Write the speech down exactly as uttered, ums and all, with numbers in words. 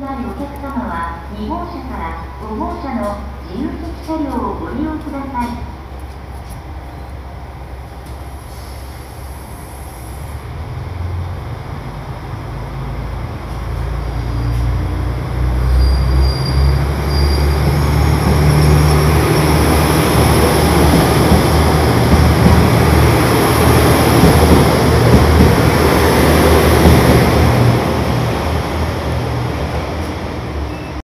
ないお客様はに号車からご号車の自由席車両をご利用ください。